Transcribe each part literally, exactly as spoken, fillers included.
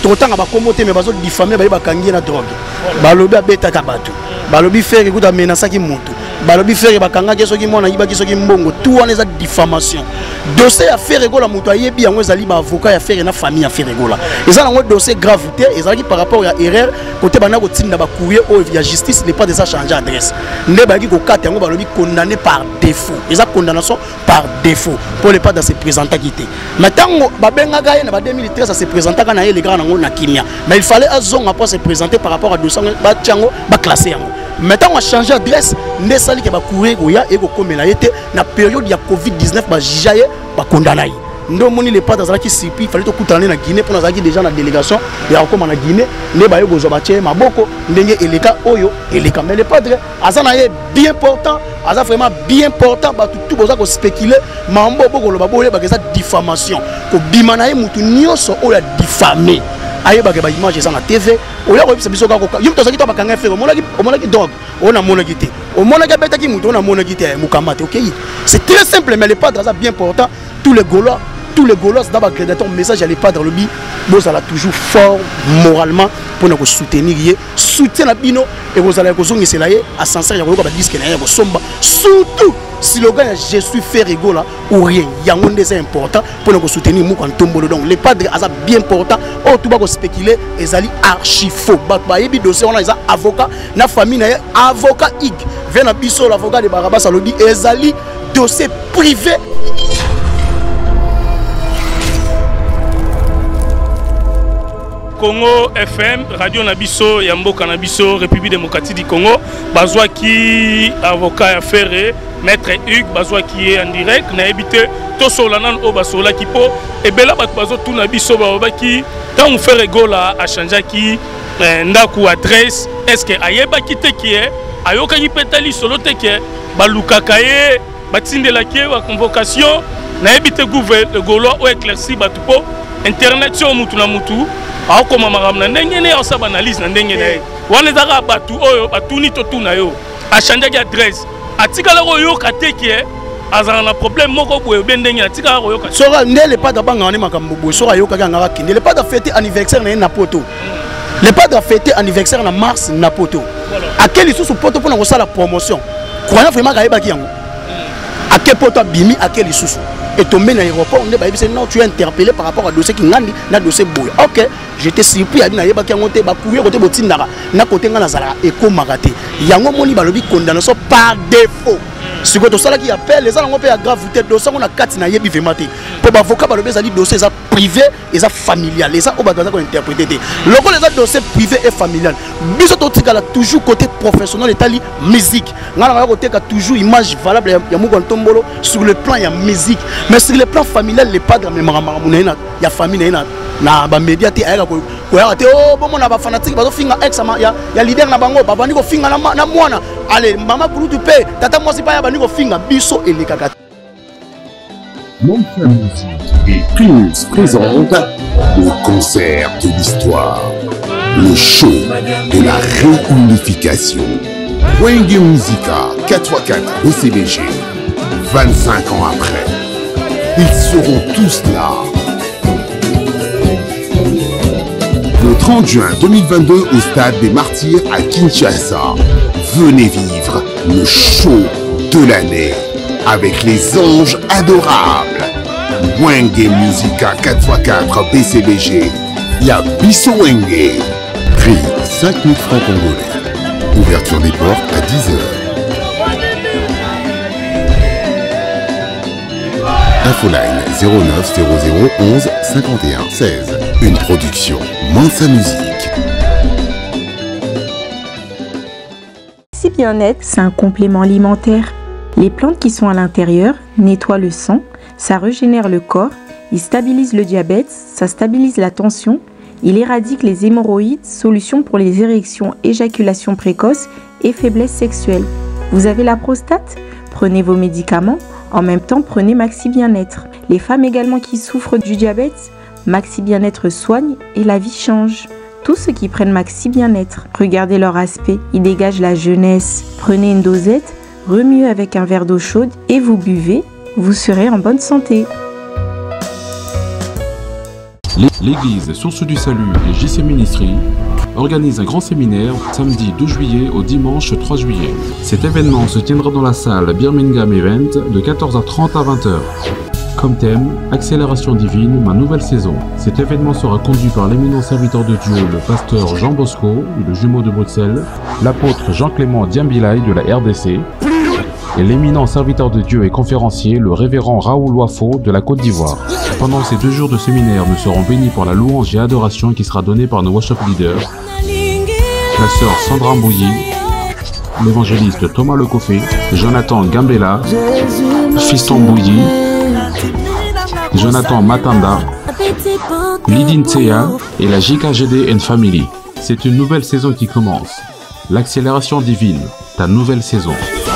Autant à commoter mais bazo diffamer ba bakangi na drogue. Balobi abeta kabatu. Balobi faire écoute menacer qui monte. Balobi faire bakanga keso ki mona yiba keso ki mbongo. Tout on est diffamation. Dossier à faire égola moto ayebi yango ezali ba avocat ya faire na famille à faire égola. Ezala ngo dossier gravité ezali par rapport à erreur côté bana ko tinda ba courrier au via justice n'est pas de ça changer adresse. Nde ba ki ko kata yango balobi condamné par défaut. Eza condamnation par défaut pour les pas de se présenter quitté. Maintenant ba benga gaye na ba deux mille treize ça se présenter kana les grands nango na kimia. Mais il fallait azong après se présenter par rapport à dossier ba tiango ba classer yango. Maintenant on a changé d'adresse, ne sali que ba courir goya et ko komela yete na période ya Covid dix-neuf ba jijaye ba condamné. Ndo moni les pas dans qui sipi, il fallait to kutana na Guinée pour nous déjà na délégation ya comme na Guinée, ne ba yo gozo ba tie maboko ndenge eleka oyo eleka mais les padres azana ye bien important, aza vraiment bien important ba tout boza ko spéculer mambo boko lo ba boye ba ça diffamation ko bimana ye mutu nyoso oyo diffamé. Aye ba ba image ça na T V oya ko bisa biso ka ko yim to sakito bakanga fero monaki monaki dog on a monaki te on monaki beta ki mutu on a monaki te mukamba te. OK, c'est très simple mais les padres ça bien important. Tous les Gaulois tous les Gaulois d'abord créateur message à les padres le bi vous allez toujours fort moralement pour nous soutenir soutien la bino et vous allez ko zongi selaye à sincère ya ko ba disque na ya ko somba surtout slogan je suis fait rigolo ou rien yango c'est important pour nous soutenir mu kan tombolo. Donc les padres ça bien important oh tout ba ko spéculer ezali archi faux ba ba yebi dossier on a ça avocat na famille na avocat ig vient na biso l'avocat de Barabas alobi ezali dossier privé. Congo F M, Radio Nabiso, Yamboka Nabiso, République démocratique du Congo, Bazoua qui avocat affaire, maître Hugues, Bazoua qui est en direct, n'a habité tout solanan au Basola qui peut, et bela Bazo tout Nabiso, Baoba qui, quand on fait rigola à changer qui, n'a qu'une adresse, est-ce que Ayeba qui te qui est, Ayoka qui peut aller solo te qui est, Baluka Kaye, Batinde la qui est, convocation, n'a habité le Golo ou éclairci Batupo, Internet sur Moutouna Moutou. Alors comment madame n'engagez ne on s'analyse n'engagez on est à batu oyo batu ni tout na yo a changer d'adresse a tika la royo kate qui est azana na problème moko boye bendenge a tika royo kate sora ne le pas d'abanga ni makambo boye sora yo kaka ngaka kinde le pas de fêter anniversaire na poto le pas de fêter anniversaire na mars na poto à quel sous poto pour na ko sala promotion croyant vraiment ka yebaki yango à quel poto bimi à quel sous et tombé dans l'aéroport, on dit non, tu es interpellé par rapport à dossier qui ngandi na dossier boy. OK, j'étais surpris à dire que on ba courir côté botindara na côté ngana zala eko magate. Yango moni balobi condamnation par défaut. Ce que to sala qui appelle les gens on peut à gravité dossier on a quatre na yebi vemate. Pour avocat balobi ça dit dossier ça privé et ça familial. Les gens on va ko interpréter. Loko les dossiers privé et familial. Biso to tika toujours côté professionnel et tali musique. Ngana côté ka toujours image valable ya mu kontombolo sur le plan ya musique. Mais sur le plan familial, les padres, il y a famille, il y a médias, il y a oh, bon, on a fanatique, il y a leader, il y a allez, maman, pour tu payes, tata, moi, c'est pas il y a biso et les caca. Monsa Musique et Pulse présente le concert de l'histoire, le show de la réunification. Wenge Musica quatre fois quatre au C B G, vingt-cinq ans après. Ils seront tous là. Le trente juin deux mille vingt-deux au Stade des Martyrs à Kinshasa. Venez vivre le show de l'année avec les anges adorables. Wenge Musica quatre fois quatre B C B G. Y'a Bisso Wenge. Prix cinq mille francs congolais. Ouverture des portes à dix heures. Infoline zéro neuf zéro zéro onze cinquante et un seize. Une production Monsa Musique. Si bien-être, c'est un complément alimentaire. Les plantes qui sont à l'intérieur nettoient le sang, ça régénère le corps, il stabilise le diabète, ça stabilise la tension, il éradique les hémorroïdes, solution pour les érections, éjaculation précoce et faiblesse sexuelle. Vous avez la prostate? Prenez vos médicaments. En même temps, prenez Maxi Bien-être. Les femmes également qui souffrent du diabète, Maxi Bien-être soigne et la vie change. Tous ceux qui prennent Maxi Bien-être, regardez leur aspect, ils dégagent la jeunesse. Prenez une dosette, remuez avec un verre d'eau chaude et vous buvez, vous serez en bonne santé. L'église Source du Salut et J C Ministry organise un grand séminaire samedi douze juillet au dimanche trois juillet. Cet événement se tiendra dans la salle Birmingham Event de quatorze heures trente à vingt heures. Comme thème, Accélération divine, ma nouvelle saison. Cet événement sera conduit par l'éminent serviteur de Dieu, le pasteur Jean Bosco, le jumeau de Bruxelles, l'apôtre Jean-Clément Diambilay de la R D C, et l'éminent serviteur de Dieu et conférencier, le révérend Raoul Wafo de la Côte d'Ivoire. Pendant ces deux jours de séminaire, nous serons bénis par la louange et adoration qui sera donnée par nos worship leaders, la sœur Sandra Mbouyi, l'évangéliste Thomas Lecoffé, Jonathan Gambella, Fiston Mbouyi, Jonathan Matanda, Lidine Tseya et la J K G D and Family. C'est une nouvelle saison qui commence. L'accélération divine, ta nouvelle saison.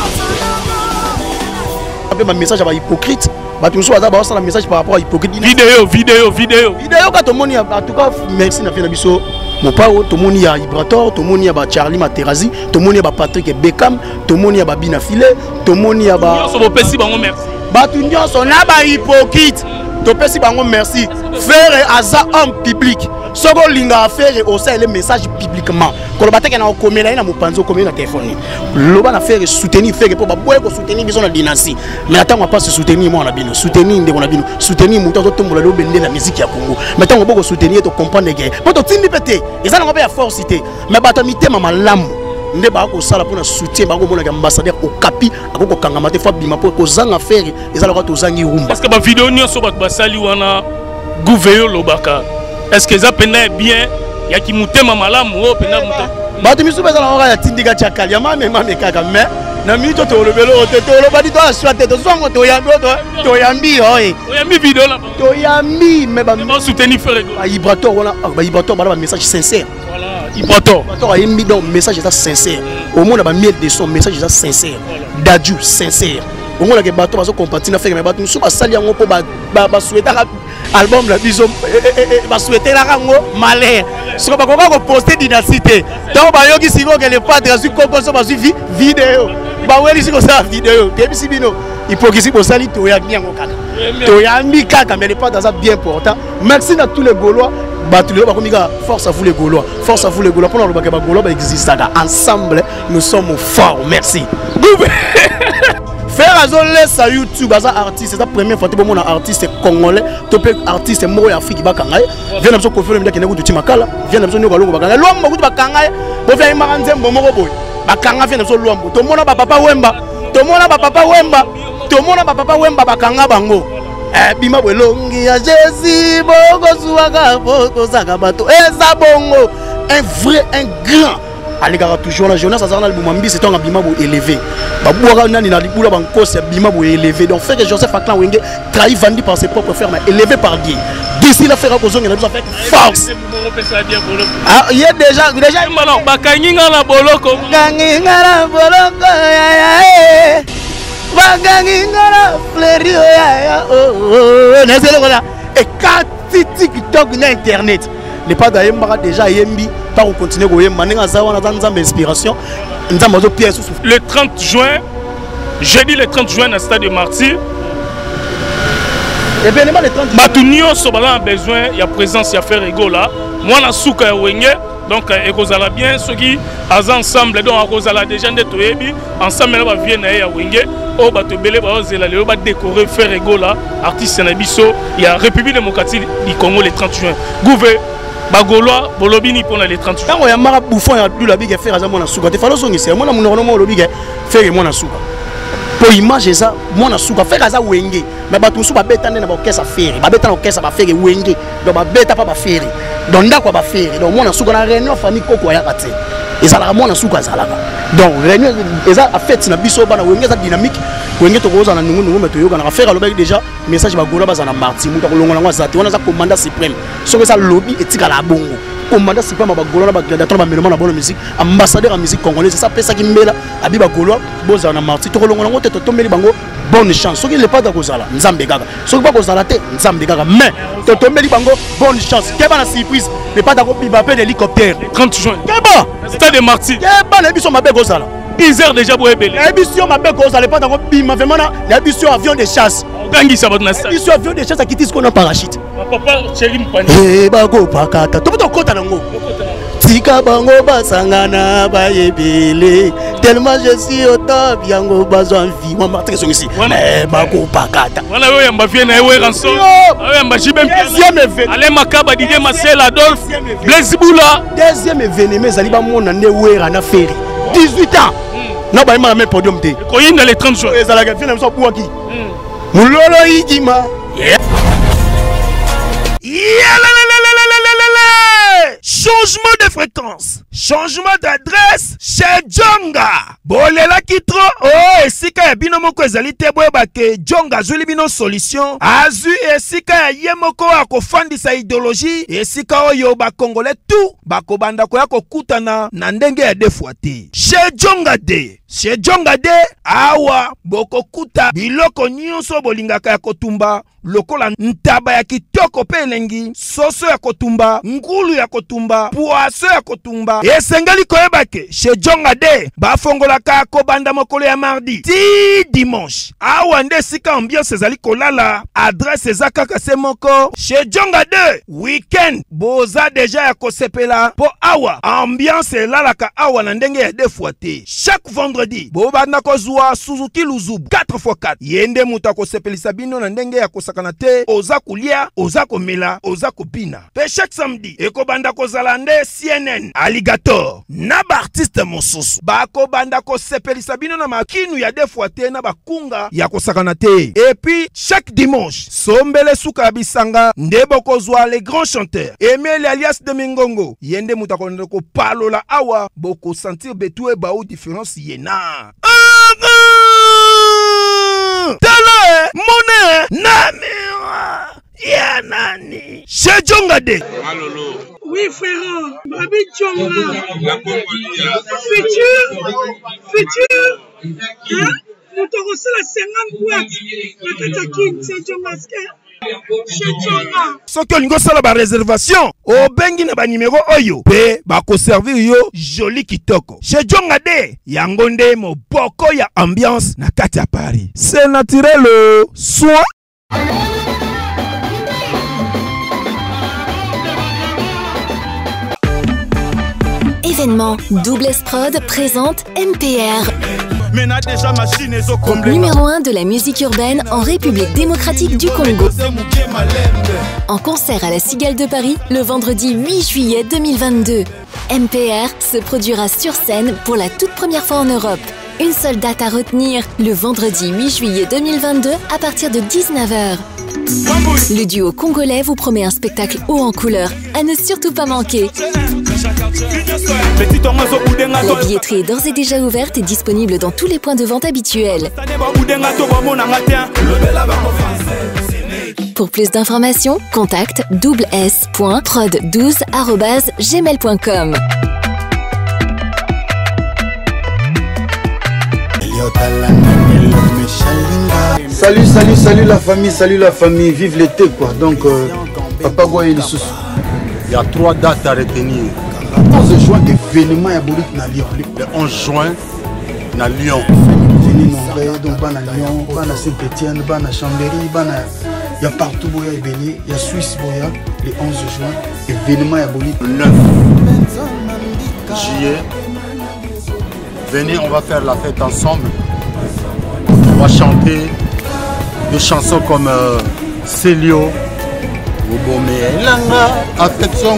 Un message à hypocrite. Bah tout ça ça un message par rapport à hypocrite. Vidéo, vidéo, vidéo. Vidéo quand tout le monde en tout cas merci na fait na biso. Mon pao tout le monde y a Ibrator, tout le monde y a ba Charlie Materazzi, tout le monde y a ba Patrick Beckham, tout le monde y a ba Bina Filé, tout le monde y a ba Yo so pesi bango merci. Ba tout nyonso na ba hypocrite. To pesi bango merci. Faire aza homme public. Soko linga faire aussi les messages publiquement. Quand bateke na okomela ina mopanzo komela na téléphone. Loba na faire soutenir faire pour ba boye ko soutenir biso na dynastie. Mais attends on va pas se soutenir moi na bino. Soutenir ndeko na bino. Soutenir muto to tombola lo bende la musique ya Congo. Mais attends on va ko soutenir to comprendre que. Poto tindi pété. Ezana ko ya force cité. Mais bato mitema malamu. Nde ba ko sala pona soutien ba ko mona ka ambassadeur au capi akoko kangama te fa bima po ko zanga faire ezala ko to zangi rumba. Parce que ba vidéo nyonso ba basali wana gouvernement lobaka. Est-ce que ça pena bien ya ki mutema malamu o pena mutema bato misu pesa na ora ya tindika cha kaliama mema mekaka me na mito to lobelo to to lo badi to aswa te to zongo to yambi to to yambi oye o yambi vidéo là to yambi me ba ba soutenir frère go ba ibrato wala ba ibrato ba message sincère voilà ibrato ibrato yambi donc message ça sincère au monde ba miel de son message ça sincère dadju sincère au monde que bato bazo compartir na faire mais bato misu ba sali yango po ba ba souhaiter album la biso ba souhaiter la rango malin ce qu'on va ko poster dynastie donc ba yoki siko que le padre azu koko so ba suivi vidéo ba weli siko sa vidéo ke bisi bino hypocrisie pour sali to ya nyango kaka to ya mi kaka mais le padre ça bien important merci à tous les Gaulois ba tous les ba komika force à vous les Gaulois force à vous les Gaulois pour le ba ba Gaulois ba existe ensemble nous sommes forts merci. Faire à zone sur YouTube, c'est un artiste, c'est la première fois que mon artiste congolais, top artiste moro Afrique bakanga. Vient de se confirmer que nous tu makala, vient de se nous galongo bakanga. L'homme beaucoup bakanga, bon vient maranze mbomoro boy. Bakanga vient de se l'homme. Tout le monde a papa Wemba, tout le monde a papa Wemba, tout le monde a papa Wemba bakanga bango. Eh bima bolongi ya Jésus, boko suaka, boko sakabato. Eh ça bongo, un vrai, un grand. Allez toujours la jeunesse à Zarnal Boumambi c'est un abima élevé. Babouara nani na libula banko c'est abima élevé. Donc fait que Joseph Aklan Wenge trahi vendu par ses propres frères mais élevé par Dieu. D'ici la faire à cause de la avec force. Ah il y a déjà déjà malon bakanginga la boloko bakanginga la boloko ya ya. Bakanginga la fleurie ya ya oh. Nezelo là et quand TikTok na internet. Les pas d'ailleurs déjà yembi par continuer goyem maninga zawa na nzambe inspiration nzambe zo pièce. Le trente juin jeudi le trente juin à stade de Martyr et bien le trente batunio so bala besoin il y a présence il y a faire ego là moi na souka ya wenge donc ekozala bien ceux qui az ensemble donc akozala déjà de toyebi ensemble là ba vienne ya wenge o ba tebele ba ozela le ba décorer faire ego là artiste na biso il y a République démocratique du Congo le trente juin gouver Bagolois, Bolobini pour les trente. Quand il y a un bouffon, il y a plus la big faire à mon souka. Il faut le c'est moi, mon lobby faire mon souka. Pour imaginer ça, mon souka, faire à ça wenge. Mais batou souka bêta n'a pas qu'est-ce à faire. Ma bêta n'a qu'est-ce à faire wenge. Donc ma bêta pas faire. Donc d'accord pas faire. Donc mon souka la réunion famille koko ya kate. Et ça la mon souka ça là. Donc réunion, et ça a fait na biso bana wenge ça dynamique. Wenge to koza na nungu nungu mais to yoga na faire le bec déjà. Message bagola baza na marti muta kolonga na ngwa on a ça commandant suprême so que ça lobby et tika la bongo commandant suprême bagola ba gladiateur ba meloma na bonne musique ambassadeur en musique congolaise ça pesa ki mbela abi bagola boza na marti to kolonga ngo te to tombeli bango bonne chance so que le pas da kozala nzambe gaga so que pas kozala te nzambe gaga mais to tombeli bango bonne chance ke ba na surprise le pas da ko biba pe d'hélicoptère trente juin ke ba stade de Martyr ke ba na biso mabe kozala dix heures déjà pour ébélé. La mission m'a bien causé, pas dans le bim, vraiment, la mission avion de chasse. Gangi ça va dans ça. La mission avion de chasse qui dit ce qu'on a parachute. Papa, chéri Mpani. Eh, bago pakata. Tout le monde compte à l'ango. Tika bango basangana ba ébélé. Tellement je suis au top, yango besoin vie. Moi, ma très ici. Eh, bago pakata. Voilà, oui, on va venir à Ewe Ranson. Oui, on va jibem. Deuxième événement. Allez, Makaba, Didier Marcel, Adolphe. Blaise Boula. Deuxième événement, Zaliba Mona Newe Rana Ferry. dix-huit ans. Non, bah, il m'a même podium. Quand il y a les trente jours. Les Alagafis, ils sont pour qui? Moulolo Idima. Changement de fréquence, changement d'adresse chez Djonga. Bolela kitro, oh, esika ya bino moko ezali te boyeba ke Djonga azuli bino solution. Azu esika ya ye moko akofandisa idéologie, esika oyo ba Congolais tout bakobanda koya kokutana na ndenge ya defwa te. Chez Djonga de, chez Djonga de, awa bokokuta biloko nyonso bolingaka ya kotumba. Lokola ntaba ya kitoko pe elengi, soso ya kotumba, ngulu ya kotumba, poaso ya kotumba. Esengeli koyeba ke chez Djonga de bafongolaka kobanda mokolo ya mardi ti dimanche. Awa nde sika ambiance ezali kolala, adresse eza kaka se moko. Chez Djonga de weekend boza deja ya kosepela po awa ambiance elalaka awa na ndenge ya defwa te. Chaque vendredi bobanda kozwa Suzuki Luzubu quatre fois quatre. Yende muta kosepelisa bino na ndenge ya kosaka te, oza kulia, oza komela, oza kopina. Pe chaque samedi, eko banda kozala nde C N N, Alligator, na ba artiste mosusu. Bako banda ko sepelisa bino na makinu ya defwa te na bakunga ya kosakana te. Et puis, chaque dimanche, sombele suka bisanga, nde boko zwa les grands chanteurs. Emile alias de Mingongo, yende mutako ndeko palola awa, boko sentir betue ba ou différence yena. Tala monnaie namira ya nani chez Djonga de. Malolo. Oui frère, Babi Djonga. La Congolia. Futur, futur. Hein? Nous te reçons la cinquante boîtes. La Katakin, c'est Djonga. Chez Djonga. Soki olingo sala ba réservation, o bengi na ba numéro oyo pe ba ko servir yo joli kitoko. Chez Djonga de yango nde moboko ya ambiance na kati ya Paris. C'est naturel soin. Événement Double S Prod présente M P R. Groupe numéro un de la musique urbaine en République démocratique du Congo. En concert à la Cigale de Paris le vendredi huit juillet deux mille vingt-deux. M P R se produira sur scène pour la toute première fois en Europe. Une seule date à retenir, le vendredi huit juillet deux mille vingt-deux à partir de dix-neuf heures. Le duo congolais vous promet un spectacle haut en couleur à ne surtout pas manquer. La billetterie est d'ores et déjà ouverte et disponible dans tous les points de vente habituels. Pour plus d'informations, contacte double s point prod douze arobase gmail point com. Salut, salut, salut la famille, salut la famille, vive l'été quoi. Donc, euh, Papa Goye le sous. Il y a trois dates à retenir. onze juin, événement à Boulik na Lyon. Le onze juin, na Lyon. Venez nombreux, donc ban à Lyon, ban à Saint-Étienne, ban à Chambéry, ban à... Il y a partout Boya et Béni, il y a Suisse Boya, le onze juin, événement à Boulik. Le neuf juillet, venez, on va faire la fête ensemble. On va chanter des chansons comme euh, Célio, affection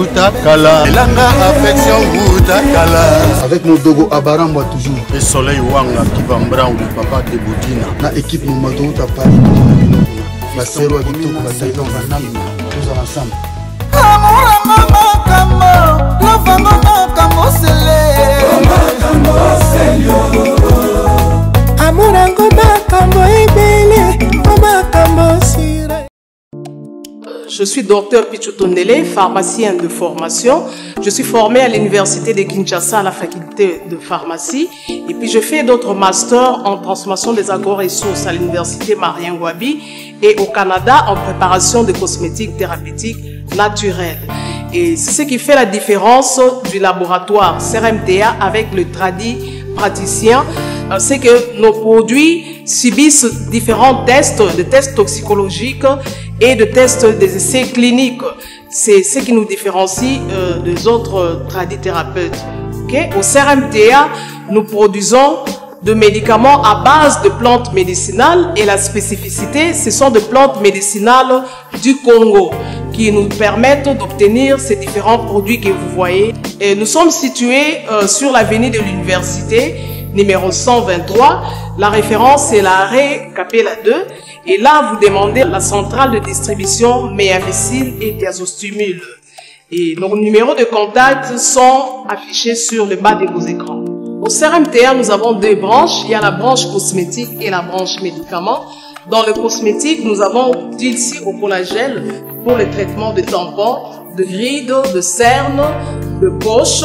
avec mon dogo Abaramba toujours. Et Soleil Wanga qui va mbra ou le papa de Boudina. La équipe nous m'a donné à Paris. La séro avec tout la taille dans la name. Tous ensemble. Je suis docteur Pichotondele, pharmacien de formation. Je suis formé à l'université de Kinshasa à la faculté de pharmacie. Et puis je fais d'autres masters en transformation des agro-ressources à l'université Marien Wabi et au Canada en préparation de cosmétiques thérapeutiques naturelles. Et c'est ce qui fait la différence du laboratoire C R M T A avec le Tradi praticiens, c'est que nos produits subissent différents tests, des tests toxicologiques et de tests des essais cliniques. C'est ce qui nous différencie euh, des autres tradithérapeutes. Okay? Au C R M T A, nous produisons de médicaments à base de plantes médicinales et la spécificité, ce sont des plantes médicinales du Congo qui nous permettent d'obtenir ces différents produits que vous voyez. Et nous sommes situés euh, sur l'avenue de l'Université, numéro cent vingt-trois. La référence est l'arrêt Capella deux. Et là, vous demandez la centrale de distribution Méamycine et Diazostimule. Et nos numéros de contact sont affichés sur le bas de vos écrans. Au C R M T A, nous avons deux branches. Il y a la branche cosmétique et la branche médicaments. Dans le cosmétique, nous avons Dilsi au collagène pour le traitement de tampons, de rides, de cernes, de poches.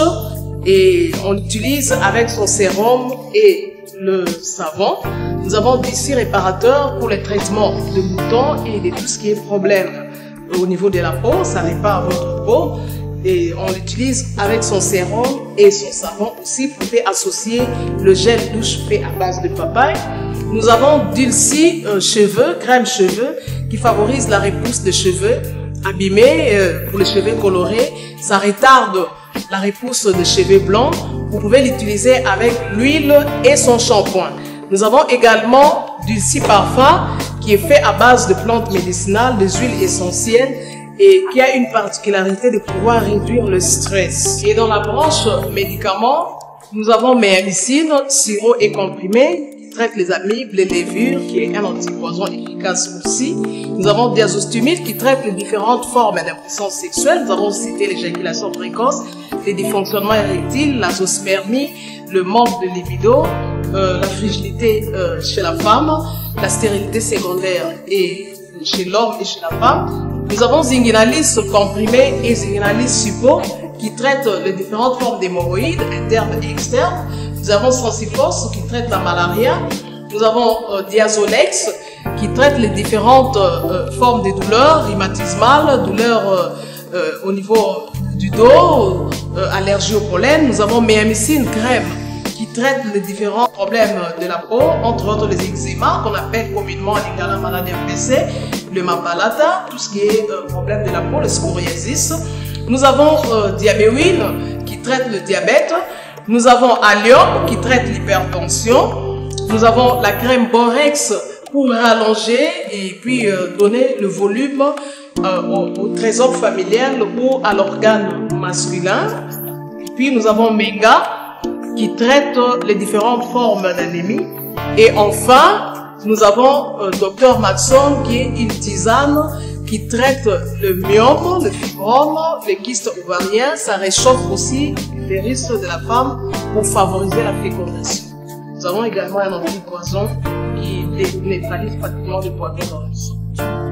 Et on l'utilise avec son sérum et le savon. Nous avons Dilsi réparateur pour le traitement de boutons et de tout ce qui est problème au niveau de la peau. Ça répare votre peau. Et on l'utilise avec son sérum et son savon aussi. Vous pouvez associer le gel douche fait à base de papaye. Nous avons Dilsi euh, cheveux, crème cheveux, qui favorise la repousse des cheveux abîmés euh, pour les cheveux colorés. Ça retarde la repousse des cheveux blancs. Vous pouvez l'utiliser avec l'huile et son shampoing. Nous avons également Dilsi parfum qui est fait à base de plantes médicinales, des huiles essentielles et qui a une particularité de pouvoir réduire le stress. Et dans la branche médicaments, nous avons Méamycine, sirop et comprimé, qui traite les amibes, les levures, qui est un antipoison efficace aussi. Nous avons Diazostimule qui traite les différentes formes d'impuissance sexuelle. Nous avons cité l'éjaculation précoce, les dysfonctionnements érectiles, la zoospermie, le manque de libido, euh, la fragilité euh, chez la femme, la stérilité secondaire et chez l'homme et chez la femme. Nous avons Zinguinalis comprimé et Zinguinalis suppo qui traitent les différentes formes d'hémorroïdes internes et externes. Nous avons Sensifos qui traite la malaria. Nous avons euh, Diazolex qui traite les différentes euh, formes de douleurs rhumatismales, douleurs euh, euh, au niveau du dos, euh, allergie au pollen. Nous avons Méamycine crème qui traite les différents problèmes de la peau, entre autres les eczémas qu'on appelle communément la maladie M P C, le mapalata, tout ce qui est euh, problème de la peau, le psoriasis. Nous avons euh, Diabéwine qui traite le diabète. Nous avons Allium qui traite l'hypertension. Nous avons la crème Borex pour rallonger et puis euh, donner le volume euh, au, au trésor familial ou à l'organe masculin. Et puis nous avons Méga qui traite les différentes formes d'anémie. Et enfin, nous avons euh, Docteur Maxon qui est une tisane qui traite le myome, le fibrome, les kystes ovariens. Ça réchauffe aussi les risques de la femme pour favoriser la fécondation. Nous avons également un antipoison qui neutralise pratiquement le poison dans le sang.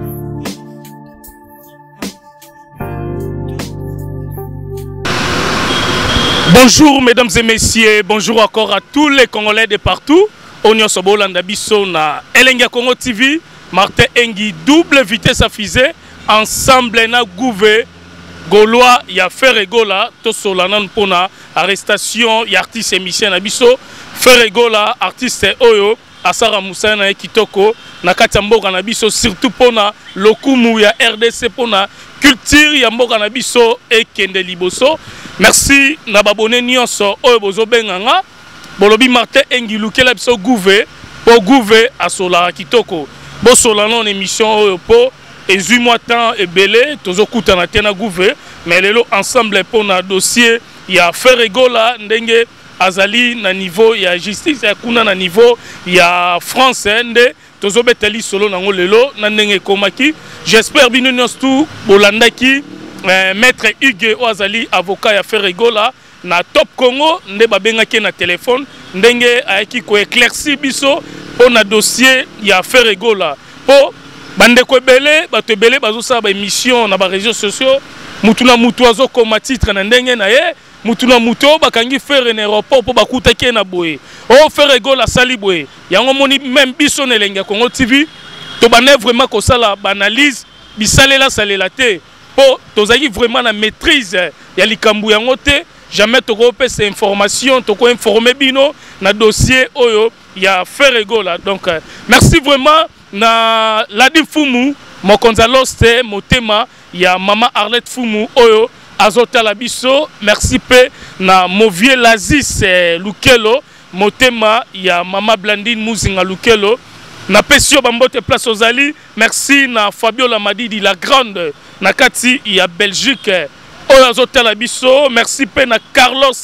Bonjour mesdames et messieurs, bonjour encore à tous les Congolais de partout. Onyo Sobolanda Bisso na Elenga Congo T V, Martin Engi, double vitesse à fusée, ensemble na gouvé, Gaulois, ya Ferre Gola, to solanan pona, arrestation, ya artiste émission na Bisso, Ferre Gola, artiste Oyo, Asara Moussa na Kitoko, na Katamboka na Bisso, surtout pona, Lokumu ya R D C pona, culture ya Mboka na Bisso et Kende Liboso. Merci na babone nyonso oyo bozo benganga bolobi Martin Engi lukela biso gouvé po gouvé asola kitoko bo sola non émission oyo po ezui moi temps ebele tozo kutana tena gouvé mais lelo ensemble po na dossier ya Ferre Gola ndenge azali na niveau ya justice ya kuna na niveau ya France nde tozo betali solo nango lelo na ndenge komaki. J'espère bino nyonso bolandaki Euh, Maître Hugues Oazali, avocat ya Ferre Gola, na Top Congo, nde babengaki na téléphone, ndenge aeki ko éclairci biso po na dossier ya Ferre Gola. Po bande ko belé, bato belé bazo sa ba émission na ba réseaux sociaux, mutuna mutu azo koma titre na ndenge na ye, mutuna mutu bakangi Ferre na aéroport po bakutaki na boye. Oh Ferre Gola sali boye. Yango moni même biso na Elenga Congo T V, to bane vraiment ko sala ba analyse bisalela salela te. Po tozaki vraiment na maîtrise ya likambu yango te jamais toko pe ces informations toko informer bino na dossier oyo ya Ferrego là. Donc euh, merci vraiment na Ladi Fumu mokonza loste motema ya mama Arlette Fumu oyo azota la biso. Merci pe na Movie Lazis Lukelo motema ya mama Blandine Muzinga Lukelo na pesio bambote place ozali. Merci na Fabiola Madidi la grande na kati ya Belgique oyo azota la biso. Merci pe na Carlos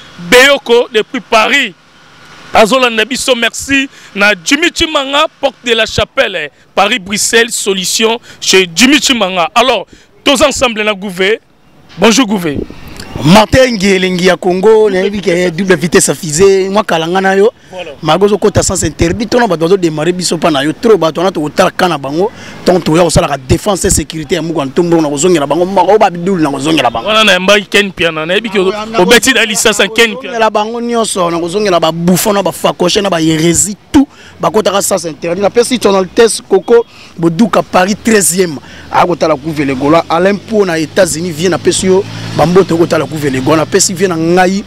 Beyoko depuis Paris azolanda biso. Merci na Jimmy Chimanga porte de la Chapelle Paris Bruxelles solution chez Jimmy Chimanga. Alors tous ensemble na Gouvé. Bonjour Gouvé. Martin Ngelengi ya Congo na yebi ke double vitesse afisé moi kalanga na yo magozo kota sans interdit to na ba dozo démarrer biso pa na yo trop ba to na to kotala kana bango ton to ya osala ka défense et sécurité ya muko ntombo na kozongela bango mako ba bidul na kozongela bango wana na mba ken piana na yebi ke obeti da licence ken piana la bango nyonso na kozongela ba bouffon na ba fakoche na ba hérésie tout ba kota sans interdit na pesi ton test Coco Boduka Paris treizième a kotala couvre les gola Alain Po na États-Unis vient na pesio bamboto kotala couvre les gola pesi vient na ngai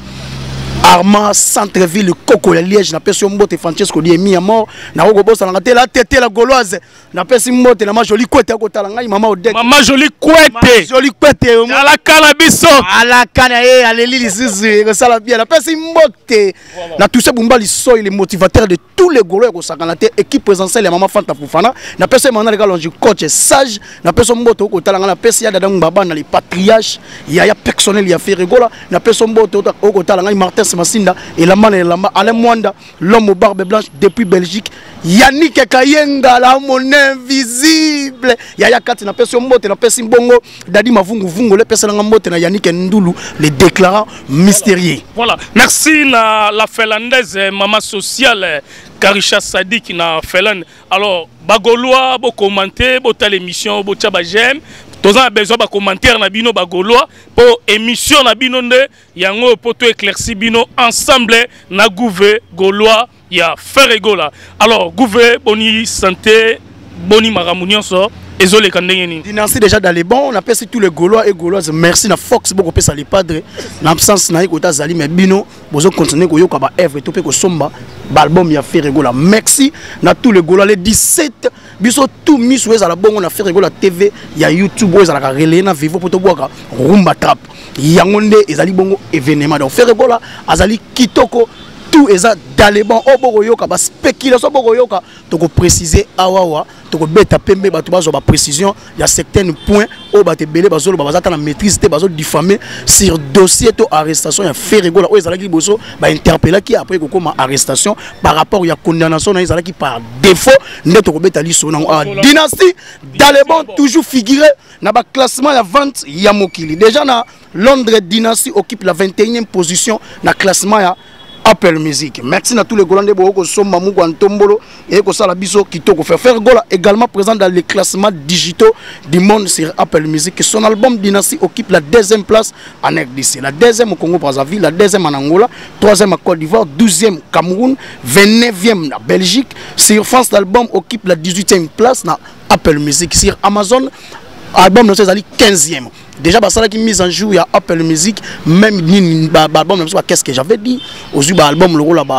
Armand centre-ville Coco la Liège na pesi mbote Francesco di mi mort na ko bossa na tela tete la gauloise na pesi mbote na ma jolie kwete kotala ngai mama Odette mama jolie kwete jolie kwete ala kala biso ala kana e aleli lisizi ko sala bien na pesi mbote na tout ce bumba liso il est motivateur de tous les gaulois ko sakana te équipe présentielle ya mama Fanta Fufana na pesi manana le galonji coach sage na pesi mbote ko tala na pesi ya dada mbaba na les patriarches ya ya personnel ya Ferregola na pesi mbote ko tala ngai Martin Masinda et la man et la Alain Mwanda l'homme aux barbes blanches depuis Belgique Yannick Kayenga la mon invisible Yaya Kati na pesi mbote na pesi mbongo Dadi Mavungu Vungu le pesi na mbote na Yannick Ndulu les déclarants mystérieux. Voilà, merci na la Finlandaise maman sociale Karisha Sadik na Finlande. Alors bagolois bo commenter bo telle émission bo tchaba j'aime. Tous a besoin de commentaires na bino bagolois pour émission na bino nde yango poto éclairci bino ensemble na Gouvé gaulois ya Ferregola. Alors Gouvé boni santé boni maramunion so ezole kandengeni dynastie déjà dans les bons on appelle tous les gaulois et gauloises. Merci na Fox beaucoup pesa les padres l'absence na ikota zali mais bino bozo continuer ko yoka ba œuvre to pe ko somba ba album ya Ferregola. Merci na tous les gaulois les dix-sept biso tout mis sur la bongo na Ferregola T V ya YouTube oza la relé na vivo poto boaka rumba trap yangonde ezali bongo événement donc Ferregola azali kitoko tout eza dans les bons oboko yoka ba spéculation boko yoka to ko préciser awawa to ko beta pembe ba to ba zo ba précision il y a certains points o ba te belé ba zo ba bazata na maîtrise te ba zo diffamer sur dossier to arrestation ya Ferregola o ezala ki boso ba interpeller qui après ko koma arrestation par rapport ya condamnation na ezala ki par défaut ne to ko beta liso na dynastie dans les bons toujours figuré na ba classement ya vente ya mokili déjà na Londres dynastie occupe la vingt et unième position na classement ya Apple Music. Merci à tous les Golandais qui sont en Tombolo et qui sont biso kitoko faire faire Gola également présent dans les classements digitaux du monde sur Apple Music. Son album Dynasty occupe la deuxième place en R D C, la deuxième au Congo Brazzaville, la deuxième en Angola, troisième en Côte d'Ivoire, douzième Cameroun, vingt-neuvième en Belgique. Sur France, l'album occupe la dix-huitième place dans Apple Music. Sur Amazon, album de ces quinzième. Déjà, bah, ça qui mise en jour, il y a Apple Music, même l'album, qu'est-ce que j'avais dit. Aujourd'hui, bah, album, le rôle,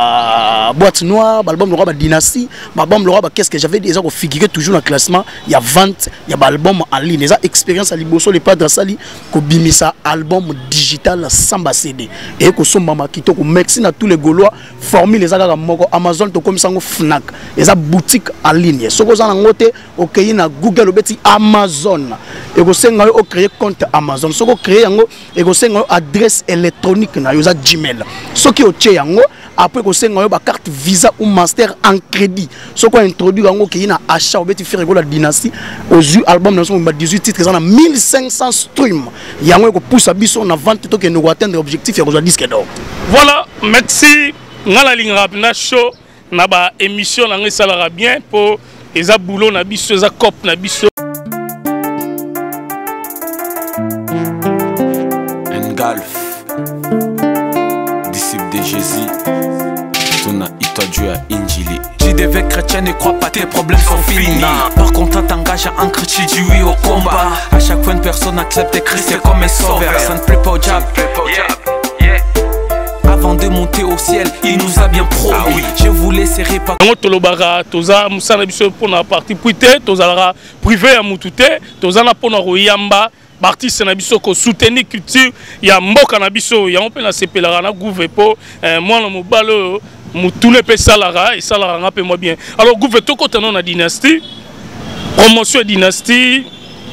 bah, boîte noire, album, le rôle, bah, dynastie, album, le rôle, bah, qu'est-ce que j'avais dit. Ils ont figuré toujours dans le classement. Il y a vingt, il y a bah, album en ligne. Les expériences à Liboso, les padres, ça, ça, album digital sans C D. Et que son maman qui te merci à tous les Gaulois, formés les agas Amazon, to comme ça, Fnac. Les boutique en ligne. Ce que vous avez noté, ok, na Google, au petit Amazon. Et que c'est au créer compte Amazon. Ce que créer yango et que c'est une adresse électronique na yoza Gmail. Ce qui au tché yango après que c'est une carte Visa ou Master en crédit. Ce qu'on introduit yango qui na achat au petit faire la dynastie aux yeux album dans son dix-huit titres dans mille cinq cents streams. Yango ko pousse biso na vente to que nous atteindre objectif ya ko disque d'or. Voilà, merci. Ngala linga na show na ba émission na ngesala bien pour eza boulot na biso eza cop na biso. Golf, disciple de Jésus, ton a Dieu à Injili. Tu devais chrétien, ne crois pas, tes problèmes sont finis. Par contre, t'engages à un chrétien, tu dis oui au combat. À chaque fois, une personne accepte Christ comme un sauveur. Ça ne plaît pas au diable. monter au ciel, il nous a bien promis. Ah oui. Je vous laisserai pas. Tolobara, toza musana biso pour la partie puité, toza privé à mutute, toza na pona royamba. Artiste na biso ko soutenir culture ya mboka na biso ya on peut na sepelara na gouve po moi na mobalo mutune pe salara et salara nga pe moi bien. Alors gouve to ko tano na dynastie promotion dynastie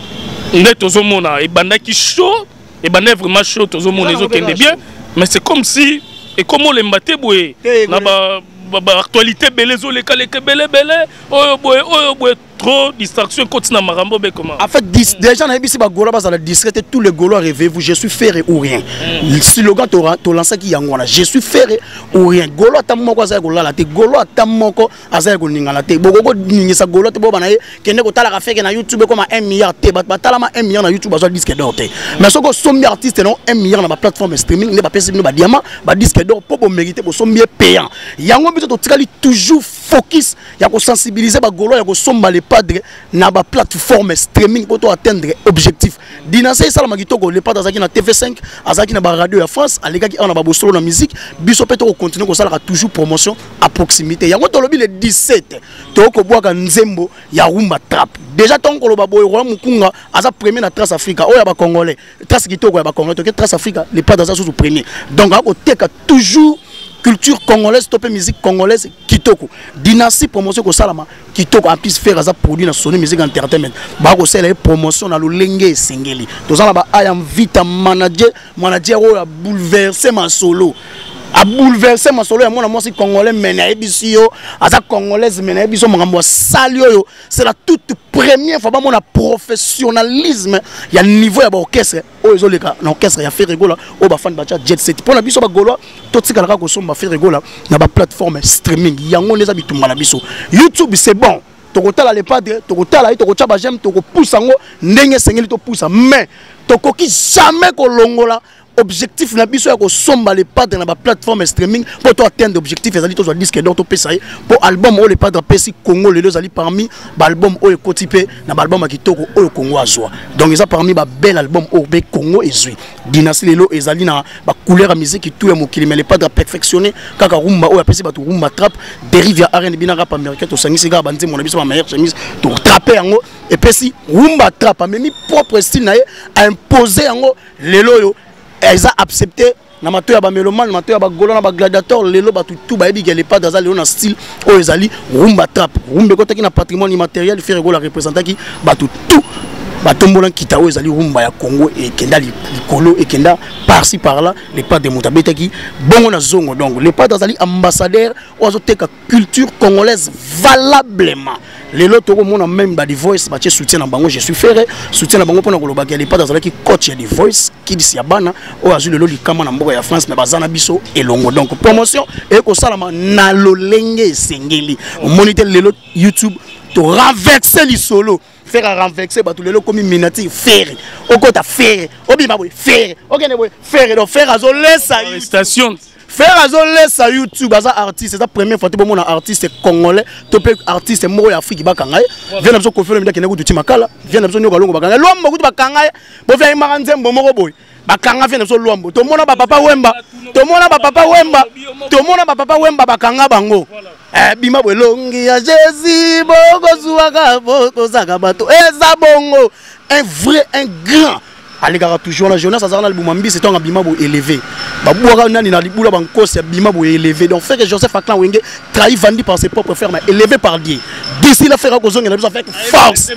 nde tozo mona e banda ki show e banda vraiment show tozo mona ezo kende bien mais c'est comme si et comment les mbaté boye na ba ba actualité belé zo le kale ke belé belé oyo boye oyo boye trop distraction continue marambo be comment. En fait déjà na ebisi ba gola ba za la discréter tous les golos rêvez-vous je suis ferré ou rien. Le slogan to lancer ki yango na je suis ferré ou rien. Golo tamoko za ko lala te golo tamoko aza ko ningala te boko ningisa golo te bo bana ye kende ko tala ka feke na YouTube comme un milliard te ba tala ma un milliard na YouTube ba disque d'or te. Mais soko sombi artiste non un milliard na ba plateforme streaming ne ba pesi no ba diamant ba disque d'or pour bo mériter bo sombi payant. Yango biso to tikali toujours focus ya ko sensibiliser ba golo ya ko somba le padre na ba plateforme streaming pour atteindre objectif. Dynastie ça la magitoko le padre azaki na T V cinq azaki na ba radio ya France alega ki on a ba bosolo na musique biso peto ko continuer ko sala toujours promotion à proximité. Yango to lobi le dix-sept to ko boaka nzembo ya rumba trap. Déjà ton ko lo ba boy roi mukunga aza premier na Trace Africa o ya ba congolais. Trace kitoko ya ba congolais to ke Trace Africa le padre aza sous premier. Donc ako teka toujours culture congolaise, topé musique congolaise, kitoko. Dynastie promotion ko salama, kitoko en plus faire ça produit na Sony Music Entertainment. Ba ko sala promotion na lolenge sengeli. Tozala ba ayam vita manager, manager o a bouleversé ma solo. A bouleversé ma solo et moi moi si congolais mena ebisio, aza congolaise mena ebiso makambo salio yo. C'est la toute première fois ba mon professionnalisme, il y a niveau ya ba orchestre. O ezoleka na orchestre ya faire rigola o ba fan ba jet set. Pour na biso ba golo to tika la ko somba faire rigola na ba plateforme streaming. Yango neza bitumba na biso. YouTube c'est bon. Tokotala le padre, tokotala to ko chaba j'aime to ko pousse ngo ndenge sengeli to pousse mais tokoki jamais ko longola objectif na biso ya ko somba le padre na ba plateforme streaming pour to atteindre objectif ezali to zo disque d'or to pesa pour album o le padre pesi Congo le ezali parmi ba album o ekotipé na ba album akitoko o Congo azwa donc eza parmi ba bel album o be Congo ezui Dynastie lelo ezali na ba couleur ya musique tout ya mokili mais le padre perfectionné kaka rumba o ya pesi ba to rumba trap dérive ya R and B na rap américain to sangisi ga banzi mon biso ba meilleure chemise to trapper yango et pesi rumba trap amemi propre style na ye a imposer yango lelo yo ils ont accepté na mato ya ba mélomane mato ya ba golo na ba gladiateur lelo ba tout ba yebi les pas dans lelo na style o ezali rumba trap rumba ko taki na patrimoine immatériel faire go la représenter qui ba tout tout ba tombola kita o ezali rumba ya Congo et kenda likolo et kenda par-ci par-là les pas de mutabeta qui bongo na zongo donc les pas dans ambassadeur ozo teka culture congolaise valablement les lots au monde même ba di voice ba soutien na bango je suis ferré soutien na bango pona koloba les pas dans qui coach di voice qui dit ya bana o azu le loli kama na mboka ya France mais bazana biso elongo donc promotion et ko salama na lolenge sengeli on moniteur les lots YouTube to renverser li solo faire à renverser ba tout le comme minati faire au côté faire obima boy faire OK ne boy faire donc faire azo laissa station faire azo laissa YouTube aza artiste c'est la première fois que mon artiste congolais topé artiste moko ya Afrique bakanga vient na biso confirmer ndaki na kutu makala vient na biso nyoka longo bakanga lombo kutu bakanga bo vient maranzembo moko boy bakanga vient na biso lombo to mona ba papa wemba to mona ba papa wemba to mona ba papa wemba bakanga bango eh bima bolongi ya Jésus boko zuaka boko zaka bato eza bongo un vrai un grand aligara toujours la jeunesse azana albumambi c'est un bima bo élevé ba boaka nani na libula bankosi bima bo élevé donc frère Joseph Aklan Wenge trahi vendu par ses propres frères mais élevé par Dieu d'ici la frère kozonga na biso avec force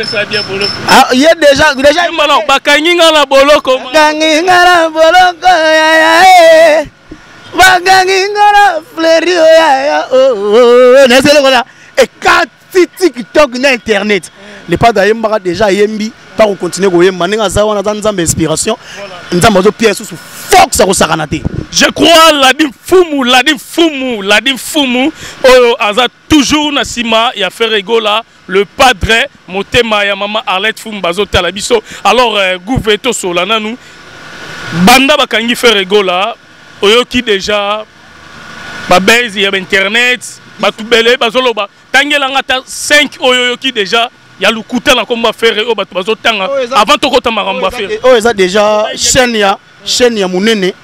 ah il y a déjà déjà non bakanginga na boloko bakanginga na boloko ya ya bakanginga na fleurio ya ya oh nezelo kola et quand TikTok na internet les pas d'ailleurs déjà yembi pas continuer ko yemba ninga za wana nzambe inspiration nzambe zo pièce sous fox ko sakanate je crois la dim fumu la dim fumu la dim fumu oyo aza toujours na sima ya Ferregola le padre motema ya mama Arlette Fumu bazo tala biso alors gouvernement solana nous banda bakangi Ferregola oyo ki déjà ba base ya internet ba tubele bazoloba tangela ngata cinq oyo ki déjà ya lukuta na komba faire o bato bazotanga avant tokota makambo a faire o eza déjà chaîne ya chaîne ya munene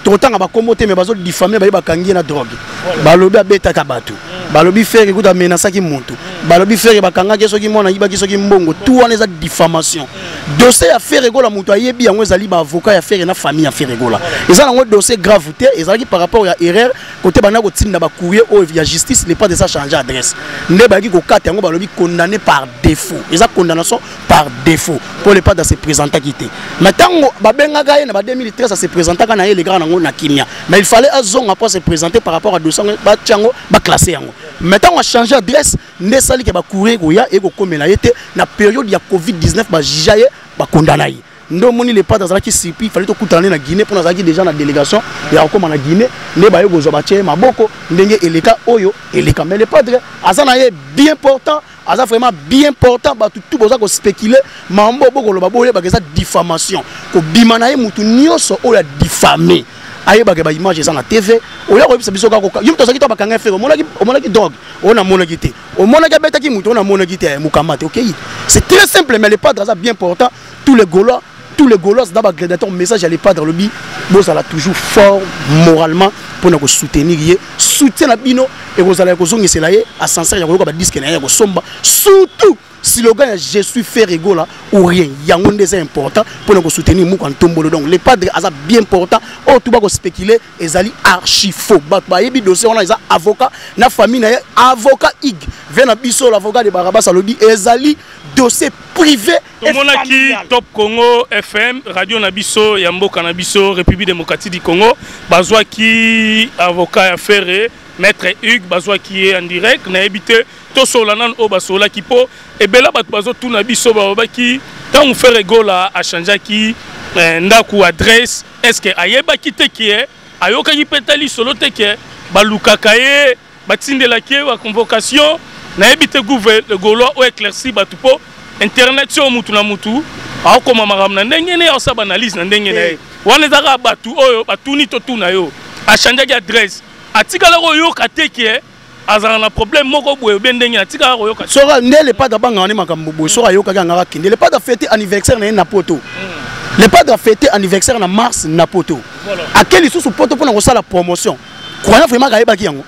totanga bakombo te mais bazo diffamer baye bakangi na drogue balobi abetaka bato balobi faire kuta menasaki muntu balobi faire bakangaki soki mona yibaki soki mbongo tout wana eza diffamation dossier ya faire egola mutu ayebi yango ezali ba avocat ya faire na famille ya faire egola eza nango dossier grave te ezalaki par rapport ya erreur côté bana ko tinda ba courrier o via justice les pas de ça changer adresse nde baki ko kata yango balobi condamné par défaut eza condamnation par défaut pour les pas de se présenter quitté maintenant babengaka ye na ba deux mille treize ça se présentaka na ye les gars nango na Kimia mais il fallait azonga pour se présenter par rapport à dossier ba tiango ba classer yango maintenant on a changé d'adresse ne sali ke ba courir goya et ko komela yete na période ya covid dix-neuf ba jijaye ba condamné ndo moni les padres qui sipi il fallait to kutana na Guinée pour nazaki déjà na délégation ya koma na Guinée ne ba yego zo ba tie maboko ndenge eleka oyo eleka mais les padres azana ye bien important aza vraiment bien important ba tout boza ko spéculer mambo boko lo ba boye ba keza diffamation ko bimana ye mutu nyoso oya diffamer aye ba ke ba image ça na T V oya ko bisa biso ka ko yum to sakito ba kanga fe omona ki omona ki dog ona mona ki te omona ka beta ki mutu ona mona ki te mukamate OK c'est très simple mais les padres ça bien important tous les Gaulois tous les Gaulois d'abord grédateur message à les padres le bi bon ça l'a toujours fort moralement pour nous soutenir soutien la bino et vous allez ko c'est là à sincère ya ko ba disque na ya ko somba surtout slogan je suis fait rigola ou rien yango c'est important pour nous soutenir mu kan tombolo donc les padres asa bien important oh tout ba ko spéculer ezali archi faux ba ba yebi dossier on a avocat na famille na avocat ig vena biso l'avocat de Barabas alobi ezali dossier privé et monaki Top Congo F M radio Nabiso Yamboka Nabiso République démocratique du Congo bazwa ki avocat affaire maître Hugues bazwa qui est en direct na habité to solanan o basola ki po et bela bat bazo tout Nabiso ba ki quand on fait rigola a changer ki ndaku adresse est-ce que ayeba ki te ki est ayoka ki petali solo te ki balukaka ye batindela ki wa convocation na habité gouvernement le golo o éclairci batupo internet sur mutu na mutu akoma maramna ndenge ne osaba analyse na ndenge ne wana zaka batu oyo batuni to tuna yo a changer d'adresse atikala ko yo kateke azana na problème moko boye bendenge atikala ko yo kateke sora ndele pas dabanga ni makambo boye sora yo kaka ngaka kinde le pas da fêter anniversaire na na poto le pas da fêter anniversaire na mars na poto à quel isusu poto pour na ko sala promotion croyant vraiment ka yeba ki yango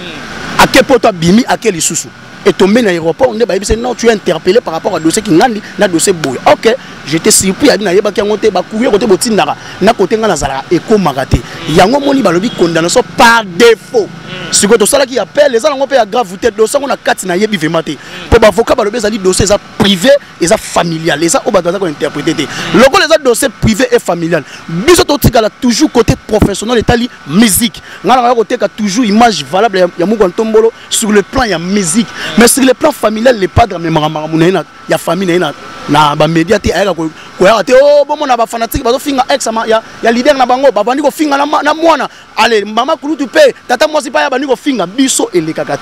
à quel poto bimi à quel isusu et tombé dans l'aéroport, on dit non, tu es interpellé par rapport à dossier qui ngandi na dossier boy. OK, j'étais surpris à dire que on ba courir côté botindara na côté ngana zala eko magate. Yango moni balobi condamnation par défaut. Ce que to sala qui appelle les gens on paye à gravité dossier on a quatre na yebi vemate. Pour ba avocat balobi zali dossier ça privé et ça familial. Les ça obadaza ko interpréter. Loko les dossiers privé et familial. Biso to tikala toujours côté professionnel et tali musique. Ngana côté ka toujours image valable ya muko ntombolo sur le plan ya musique. Mais sur le plan familial les padres mais il y a famille na na ba média te ayaka ko ko ya te oh bon na ba fanatique ba finga ex ma ya ya leader na bango ba bandi ko finga na na mwana allez mama kulutu pe tata moi pas ya bandi ko finga biso elekaka.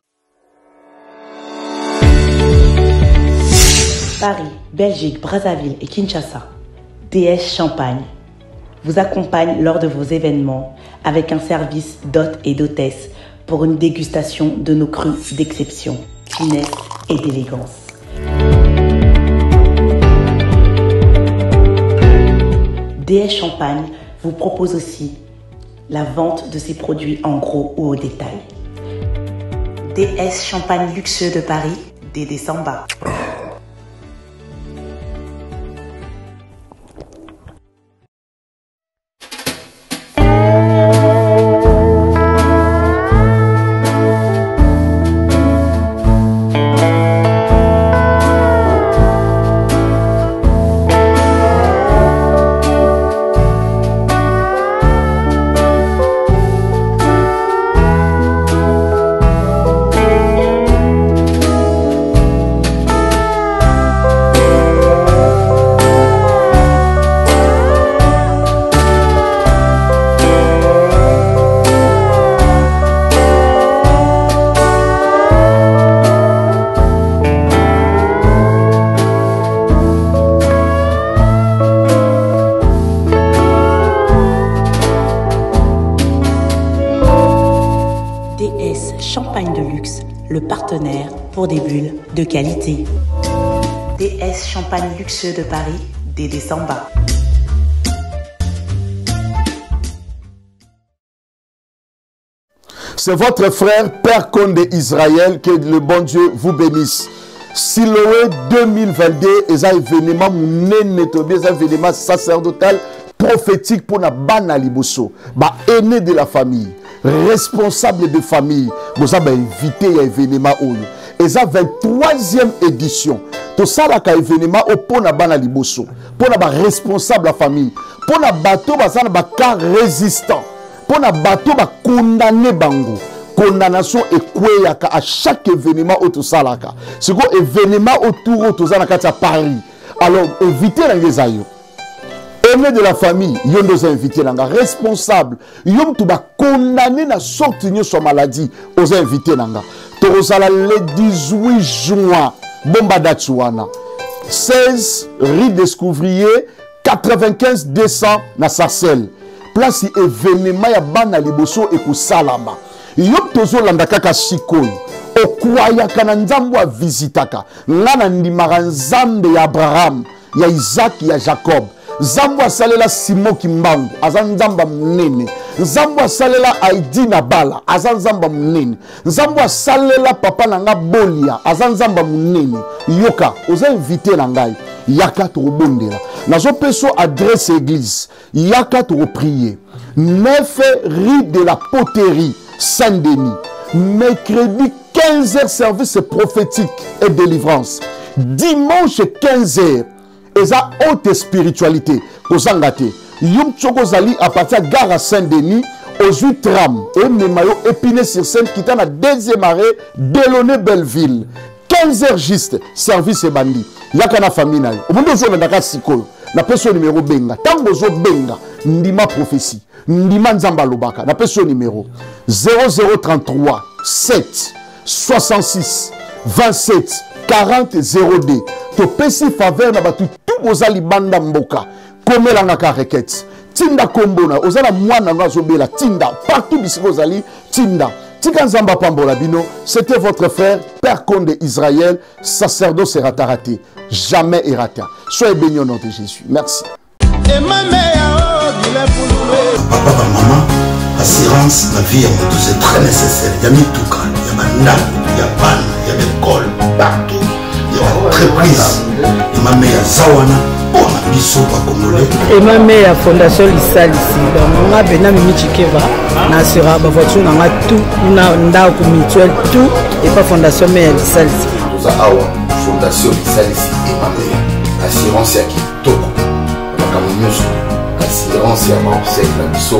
Paris, Belgique, Brazzaville et Kinshasa. D S Champagne vous accompagne lors de vos événements avec un service d'hôtes et d'hôtesses pour une dégustation de nos crus d'exception, finesse et d'élégance. D S Champagne vous propose aussi la vente de ses produits en gros ou au détail. D S Champagne luxueux de Paris, Dédé Samba. Champagne de luxe, le partenaire pour des bulles de qualité. D S Champagne luxueux de Paris, Dédé Samba. C'est votre frère, Père Condé Israël, que le bon Dieu vous bénisse. Siloé deux mille vingt-deux, et un événement, un événement sacerdotal, prophétique pour la bana liboso, ba aîné de la famille, responsable de famille, vous avez invité à l'événement oyo. Et ça vingt-troisième édition. Tout ça là ka événement au pour la bana liboso, pour la responsable de la famille, pour la bateau basana ba cas résistant, pour la bateau ba condamné bango. Condamnation et quoi à chaque événement autour ça là. C'est quoi événement autour autour ça à Paris. Alors évitez les aïeux. Aimé de la famille, yon nous invités là, responsable, yon tout va condamner na sortie de sa maladie aux invités là. Torosala le dix-huit juin, bomba datsuana. seize rue Descouvrier, quatre-vingt-quinze deux cents na Sarcelles. Place événement ya bana liboso et ku salama. Yop tozo landa kaka sikoi okwaya kana nzambo a visitaka ngana ndimaka nzambe ya Abraham ya Isaac ya Jacob nzambo asalela Simon Kimbangu aza nzamba munene nzambo asalela Aidi na Bala aza nzamba munene nzambo asalela papa nanga Bolia aza nzamba munene yoka oza invité na ngai yaka to bondela nazo peso adresse église yaka to prier neuf rue de la Poterie Saint-Denis, mercredi quinze heures service prophétique et délivrance. Dimanche quinze heures, et ça haute spiritualité. Kozangate, Yum Chokozali à partir de gare à Saint-Denis, aux huit trams, et Memayo Épinay sur Seine, qui est à deuxième arrêt, Delaunay Belleville. quinze heures juste, service et bandit. Yakana famille na yo. Au bout de jour, on a sikolo. Na personne numéro benga. Tango zo benga, ndima prophétie. Ndima nzamba lobaka. Na personne numéro zéro zéro trente-trois sept soixante-six vingt-sept quarante zéro deux. To pesi faveur na batu tout bozali banda mboka. Komela ngaka requête. Tinda kombona, ozala mwana ngazobela tinda partout bisiko zali tinda. Tikanzamba Pambola Bino, c'était votre frère, Père Condé Israël, sacerdoce et raté. Jamais errata. Soyez bénis au nom de Jésus. Merci. Papa, maman, assurance, la vie, c'est très nécessaire. Il y a mis tout cas, il y a Mandam, il y a Pan, il y a l'école, partout. Il y a entreprise. Il y a Meya Zawana, pour la biso pas congolais. Et ma mère fondation Lissal ici. Donc, on a Benam Michikeva, Nasira, Bavoiture, on a tout, on a Ndao mutuel, tout, et pas fondation Meya Lissal ici. Nous avons fondation Lissal ici et ma mère. Assurance à qui toko. Assurance à Marseille, la biso,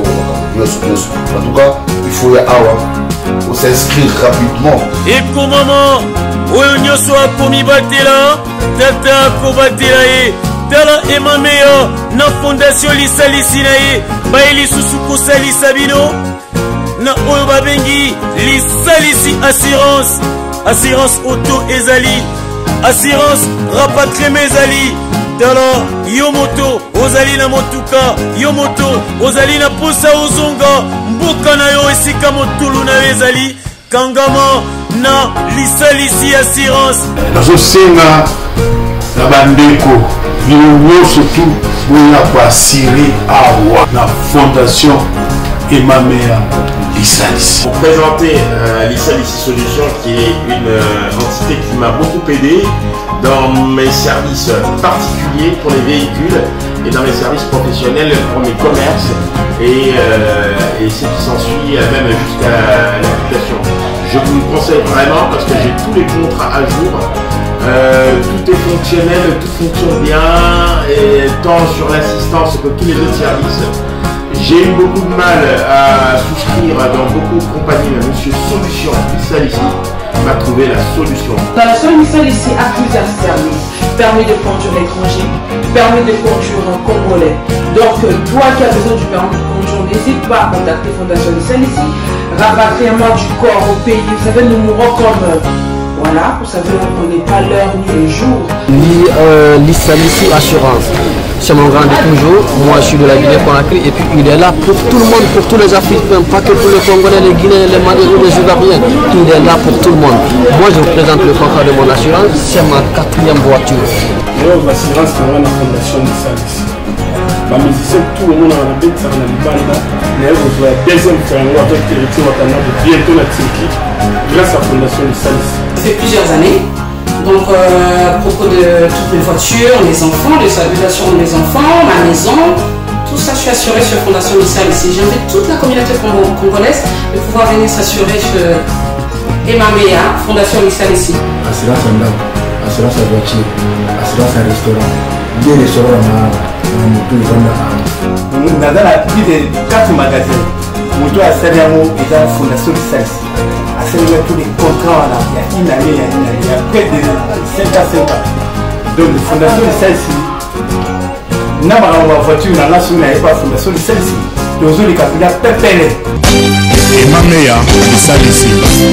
en tout cas, il faut y avoir. Faut s'inscrire rapidement. Et pour maman, où nous sommes commis batela, tata ko batela. Tala et ma meilleure, na fondation Lissal ici nae, baili susuko sali sabino, na oyo babengi Lissal ici assurance, assurance auto ezali, assurance rapatrie mezali, tala yomoto, ozali na motuka, yomoto, ozali na posa ozonga, mboka na yo esika motulu na ezali, kangama na Lissal ici assurance. Nazo senga na bandeko. Nous surtout pour assurer à la fondation et ma mère Lissal ici. Pour présenter euh, Lissal ici Solutions, qui est une euh, entité qui m'a beaucoup aidé dans mes services particuliers pour les véhicules et dans mes services professionnels pour mes commerces et, euh, et ce qui s'ensuit euh, même jusqu'à l'application. Je vous le conseille vraiment parce que j'ai tous les contrats à jour. Euh, tout est fonctionnel, tout fonctionne bien, et tant sur l'assistance que tous les autres services. J'ai eu beaucoup de mal à souscrire dans beaucoup de compagnies, mais Monsieur Solution Lissal ici m'a trouvé la solution. La solution ici a plusieurs services. Permis de conduire étranger, permis de conduire en congolais. Donc toi qui as besoin du permis de conduire, n'hésite pas à contacter Fondation Lissal ici. Rapatriement du corps au pays, vous savez, nous mourrons comme... Voilà, vous savez, on ne connaît pas l'heure ni le jour. Lissal ici assurance. C'est mon grand de toujours. Moi, je suis de la Guinée-Conakry et puis il est là pour tout le monde, pour tous les Africains, pas que pour les Congolais, les Guinéens, les Maliens ou les Ivoiriens. Il est là pour tout le monde. Moi, je vous présente le contrat de mon assurance. C'est ma quatrième voiture. L'assurance, c'est la fondation Lissal ici. Les musiciens, tout le monde a la bête, ça a la bande. mais vous avez deuxième frère, moi, avec Territoire Watanabe, bientôt la Turquie, grâce à la Fondation Lissalis. Ça fait plusieurs années. Donc, euh, à propos de toutes mes voitures, mes enfants, les salutations de mes enfants, ma maison, tout ça, je suis assurée sur Fondation Lissalis ici. J'invite toute la communauté congolaise de pouvoir venir s'assurer chez Emamea, Fondation Lissalis ici. Assurance en dame, assurance en voiture, assurance en restaurant, deux restaurants à moto et dans Nous avons plus de quatre magasins. Moto à Sadiamo et la Fondation Lissalis. À Sadiamo, tous les contrats, il y a une année, il y a une année, il y a près de cinq à cinq ans. Donc, la Fondation Lissalis, nous avons une voiture dans la semaine, il n'y a pas de Fondation Lissalis. Nous avons les capitales Pépélé. Et ma meilleure, Lissalis.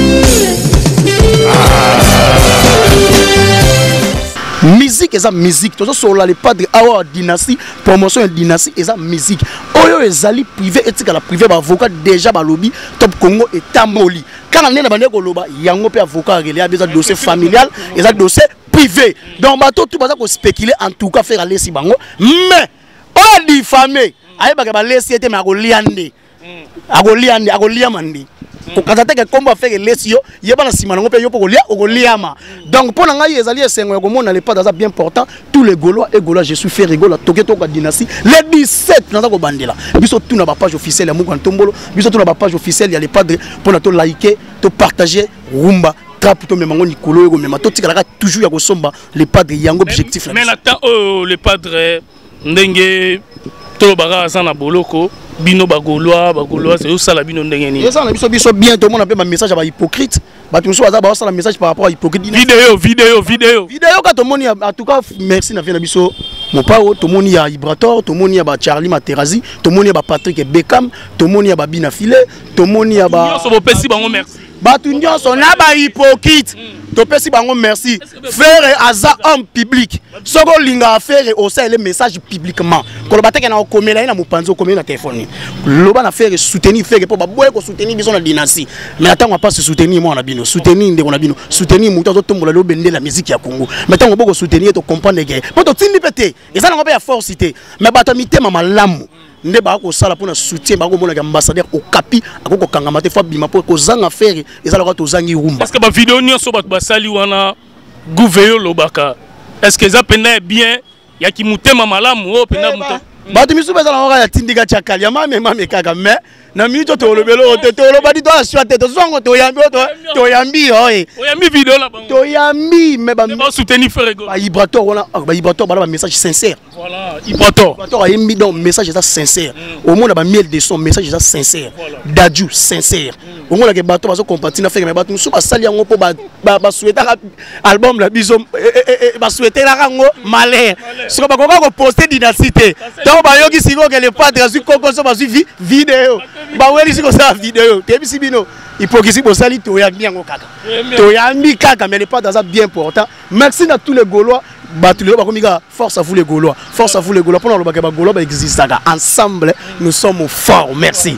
Musique eza musique tozo sola les padres awa dynastie promotion et dynastie eza musique oyo ezali privé etika la privé ba avocat déjà ba lobby Top Congo et tamboli kana nena bande ko loba yango pe avocat relé a besoin dossier familial eza dossier privé donc bato tout baza ko spéculer en tout cas faire aller si bango mais o diffamé ayeba ka ba lesi ete ma ko liande ako liande ako liamandi okazate ke kombo faire lesi yo yeba na sima nango pe yo poko lia okoliama donc pour nanga yezali esengo ya komona les pas dans bien important tous les Gaulois et Gaulois je suis fait rigola toke toka dynastie le dix-sept naza ko bandela biso tout na ba page officielle ya Muku Ntombolo biso tout na ba page officielle ya les padres pour na to liker to partager rumba trap to memango nikolo yo mema to tikala toujours ya ko somba les padres yango objectif là mais attends oh les padres ndenge to baga sana boloko bino bagolois bagolois c'est ça la bino ndenge ni ça na biso biso bien tout le monde appelle un message à hypocrite ba tout ça ba ça la message par rapport à hypocrite vidéo vidéo vidéo vidéo quand tout le monde en tout cas merci na na biso mon pao tout le monde ya Ibrator tout le monde ya ba Charlie Materazi tout le monde ya ba Patrick Beckham tout le monde ya ba Bina Filé tout le monde ya ba so bo pesi bango merci ba tout nyonso na ba hypocrite to pesi bango merci faire aza homme public soko linga faire aussi les messages publiquement ko ba teke na komela na mopanzo komela na téléphone loba na faire soutenir faire pour ba boye ko soutenir biso na dynastie mais attends on va pas se soutenir moi na bino soutenir ndeko na bino soutenir muto zo tombola lo bende la musique ya Congo mais tant on boko soutenir to comprendre que pour to tindi pété et ça na ba ya forcité mais ba to mitema malamu nde ba ko sala pona soutien ba ko mona ka ambassadeur au capi akoko kangama te fa bima pour ko zanga faire et ça la ko to zangi rumba parce que ba vidéo nyonso ba basali wana gouvernement lobaka est-ce que ça pena bien ya ki mutema malamu o pena mutema ba to misu beza na ya tindika chakali ya mame mame kaka mais na minute to lobelo te to lobadi to aswa te to zongo to yambi to to yambi oye o yambi vidéo la bango to yambi mais ba ba soutenir frère go ba Ibrator wana ba Ibrator ba message sincère voilà Ibrator Ibrator a yambi donc message ça sincère au monde ba miel de son message ça sincère Dadju sincère au monde que bato bazo compartir na faire mais bato musu ba sali yango po ba ba souhaiter album la biso ba souhaiter la rango malheur ce que ba ko ko poster dynastie donc ba yoki siko que le padre azu koko so ba suivi vidéo ba weli siko sa vidéo te bisi bino hypocrisie bo sali to ya bien kaka to ya mi kaka mais le padre ça bien important merci à tous les Gaulois battu le ba komika force à vous les Gaulois force à vous les Gaulois pour le ba Gaulois ba existe ensemble nous sommes forts merci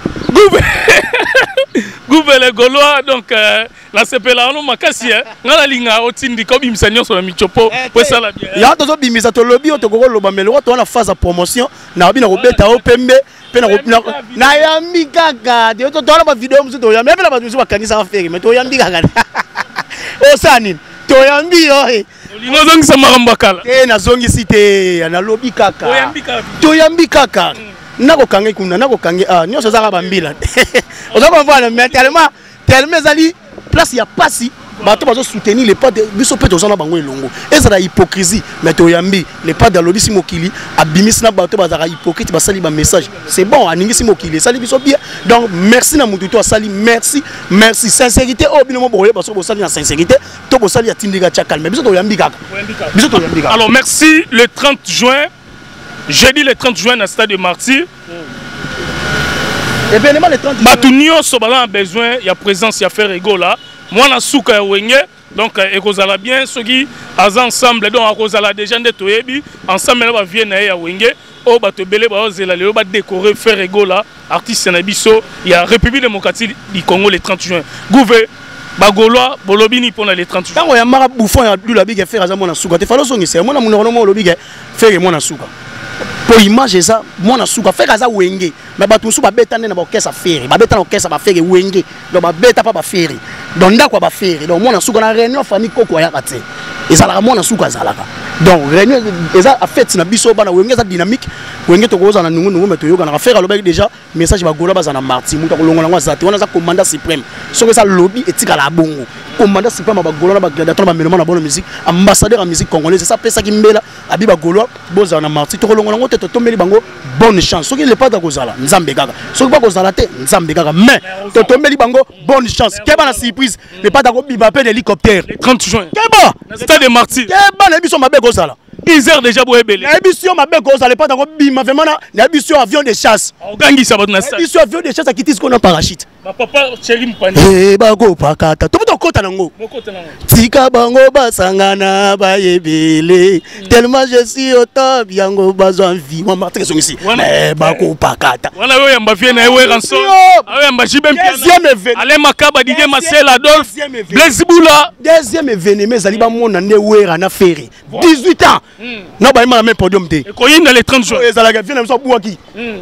Gouvernement les Gaulois donc euh, la sepela no makasi hein ngala linga otindi ko bimisa nyonso na michopo po sala bien ya to zo bimisa to lobby to ko loba melo to na phase promotion na bina ko beta o pembe pe na na yambi kaka de to to na ba video musu to yambi na ba musu bakanisa ba fere mais to yambi kaka o sani to yambi yo he lingo zongi sa maramba kala eh na zongi site na lobby kaka to yambi kaka to yambi kaka nako kange kuna nako kange ah nyonso za ba mbila on va voir mais tellement tellement zali place ya pasi bato bazo soutenir les pas de biso peto zana bango elongo ezala hypocrisie mais to yambi les pas de lobisi mokili abimis na bato bazaka hypocrite basali ba message c'est bon aningisi mokili sali biso bien donc merci na mutu to sali merci merci sincérité oh bino mo boye baso bo sali na sincérité to bo sali ya tindika chakal mais biso to yambi kaka biso to yambi kaka alors merci le trente juin jeudi le trente juin à Stade de Martyrs. Événement le trente juin. Batunio Sobala a besoin, il y a présence, il y a faire ego là. Moi, na souka ya wenge, donc ekozala bien, ceux qui ensemble, donc ekozala déjà de toyebi, ensemble va venir ya wenge, o bato belé ba ozela le ba décorer faire ego là, artiste na biso, il y a République démocratique du Congo le trente juin. Gouvé Bagolois, Bolobini pour les trente juin. Quand on y a mara bouffon ya du la big faire à mon souka, te falo songi c'est moi na mon normal lobby faire moi na souka. pour image eza mwana suka feka za wenge mais bato su ba betane na ba okesa feri ba betana okesa ba feri wenge donc ba beta pa ba feri donc ndako ba feri donc mwana suka na réunion famille koko ya kate ezala mwana suka zalaka donc réunion eza a fait na biso bana wenge za dynamique wenge to koza na nungu nungu meto yoka na faire aloba déjà message ba gola baza na marti muta kolongola ngwa zate wana za commandant suprême soko ça lobby etika la bongo commandant suprême ba gola na ba gladiateur ba meloma na bonne musique ambassadeur en musique congolaise ça pesa ki mbela abi ba gola boza na marti to kolongola ngo teto tombeli bango bonne chance soki le pas da kozala nzambe kaka soki ba kozala te nzambe kaka mais to tombeli bango bonne chance keba na surprise le pas da ko biba pe d'hélicoptère le trente juin keba stade des martyrs keba na biso mabe kozala Isère déjà boebele na biso mabe kozala pas da ko bima vraiment na biso avion de chasse ogangi ça na stade biso avion de chasse akiti ko na parachute ma papa chéri mpani eh ba ko pakata to to kota nango tika bango basangana bayebele tellement je suis au top yango bazwa vie moi martin sont ici eh ba ko pakata wana yo yamba vie na ewe ranso ayo yamba jibem piano ale makaba didé Marcel Adolphe Blaise Boula deuxième événement ezali ba mona ne wera na ferry dix-huit ans na ba ma même podium te ko yinda le trente juin ezala ga vie na so buaki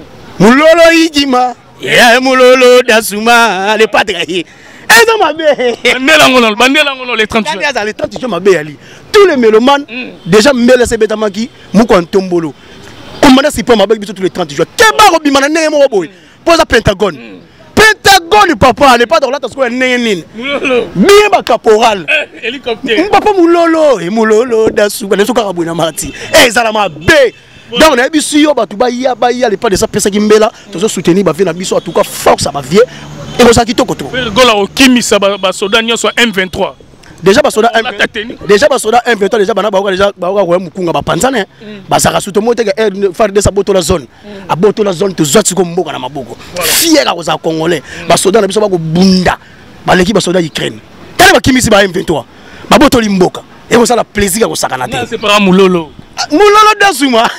mulolo yigima ya mulolo dasuma le padre yi eza mabe bandela ngono bandela ngono le trente juin les trente juin mabe ali tous les mélomanes déjà mbele se betamaki muko ntombolo commandant si pas mabe biso tous les trente juin keba ko bimana nenge mo boy posa pentagone pentagone papa le padre là tasko nenge nini mulolo bien ba caporal hélicoptère papa mulolo et mulolo dasuma le soka kabuna mati ezala mabe donc on a vu si on va tout bailler bailler les pas de ça pesa kimbela tous soutenir ba vie na biso en tout cas force à ba vie et on s'acquitte koto gola o kimi sa ba soda nyonso M vingt-trois déjà ba soda M vingt-trois déjà ba soda M vingt-trois déjà bana ba déjà ba ko mukunga ba panzana ba saka suto mote ga faire de sa boto la zone a boto la zone to zoti ko mboka na maboko fier à aux congolais ba soda na biso ba ko bunda ba l'équipe ba soda Ukraine tala ba kimi si ba M vingt-trois ba boto limboka et on ça la plaisir à osakana te c'est pas mulolo mulolo dasuma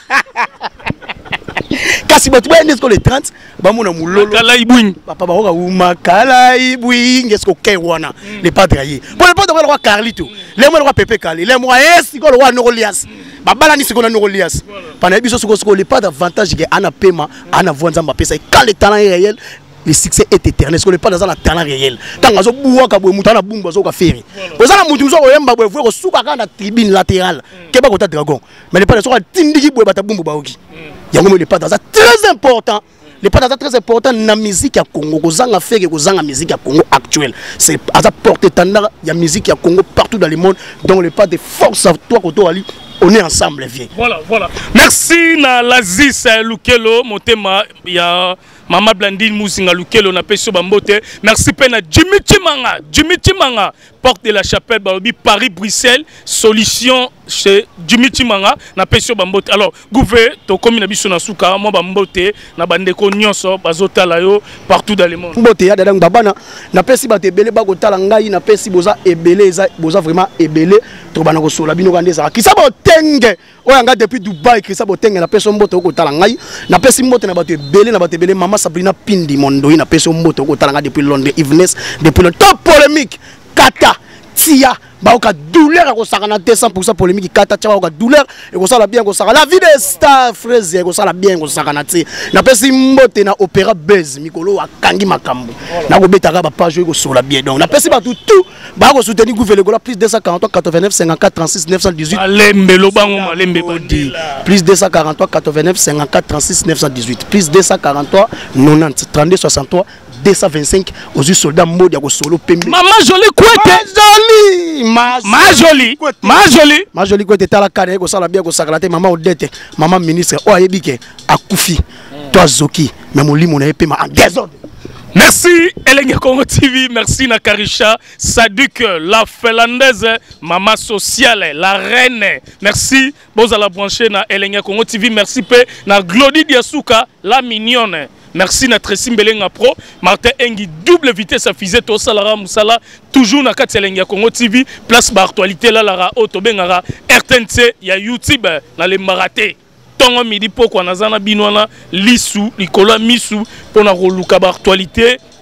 kasi bato ba nesko le trente ba mona mulolo kala ibwing papa ba oka uma kala ibwing esko ke wana le padre yi pour le padre wa Carlito le mo le Pepe Kali le mo esi ko le wa Nokolias ba bala ni siko na Nokolias pana biso siko siko le padre avantage que ana pema ana voix nzamba pesa quand le talent est réel le succès est éternel. Est-ce que le pas dans un talent réel? Tant que vous avez un mouton à boum, vous avez fait. Vous avez un mouton à boum, vous avez fait la tribune latérale. Quel est le dragon? Mais le pas dans un tindigi boum, vous avez fait. Il y a un le pas dans un très important. Le pas dans un très important dans la musique à Congo. Vous avez fait que vous avez la musique à Congo actuelle. C'est à sa portée tendance. Il y a la musique à Congo partout dans le monde. Donc le pas de force à toi, on est ensemble, vieux. Voilà, voilà. Merci na Lazis Lukelo, Motema, il y a Mama Blandine Mousinga Lukelo na peso bambote. Merci pena Jimmy Chimanga, Jimmy Chimanga, porte de la chapelle Barobi Paris Bruxelles, solution chez Jimmy Chimanga na peso bambote. Alors, gouver to komi na biso na suka mo bambote na bandeko nyonso bazota la yo partout dans le monde. Mbote ya dadang babana na pesi ba tebele ba kotala ngai na pesi boza ebele eza boza vraiment ebele to bana ko sola bino kande za ki sabo tenge oyanga depuis Dubaï ki sabo tenge na peso mbote ko tala ngai na pesi mbote na bato ebele na bato ebele mama Sabrina Pindi Mondo na peso mbote ko tala ngai depuis Londres Evenes depuis le top polémique kata tia ba oka douleur ko sakana deux cents pour cent polémique kata tia ba oka douleur et ko sala bien ko sakana la vie des stars fraise ko sala bien ko sakana ti na pesi mbote na opéra buzz mikolo akangi makambo na ko betaka ba page ko sola bien donc na pesi ba tout tout ba ko soutenir gouvernement plus deux cent quarante-trois quatre-vingt-neuf cinquante-quatre trente-six neuf cent dix-huit alembe lo bango malembe bodi plus deux cent quarante-trois quatre-vingt-neuf cinquante-quatre trente-six neuf cent dix-huit plus deux cent quarante-trois quatre-vingt-dix trente-deux soixante-trois deux cent vingt-cinq aux soldats mode ya ko solo pembe maman jolie kwete jolie ma jolie ma jolie ma jolie kwete tala kare ko sala bien ko sakala te maman Odette maman ministre o ayebike akufi toi zoki mais mon limo na epema en désordre. Merci Elenge Congo T V, merci Nakarisha Sadik, la finlandaise, maman sociale, la reine. Merci, vous allez brancher na Elenge Congo T V, merci pe na Glody Diasuka, la mignonne. Merci na Tracy Mbelenga Pro, Martin Engi, double vitesse à fusée, to salara musala, toujours na kat Elenge Congo T V, place ba actualité la lara auto bengara, R T N C, ya YouTube, na les maraté. Tongo midi poko na zana binwana lisu likola misu pona roluka ba actualité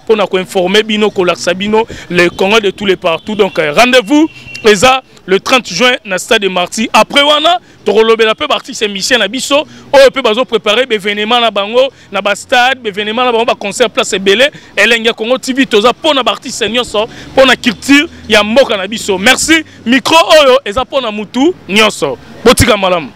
pour nous informer bino kolaksa bino le Congo de tous les partout. Donc rendez-vous eza le trente juin na stade de Marty. Après wana torolobela pe parti c'est mission na biso o pe bazo préparer événement na bango na ba stade événement na bango ba concert place belé elenga Congo T V toza pour na parti nyonso pour na culture ya mboka na biso. Merci micro oyo eza pour na mutu nyonso botika malamu.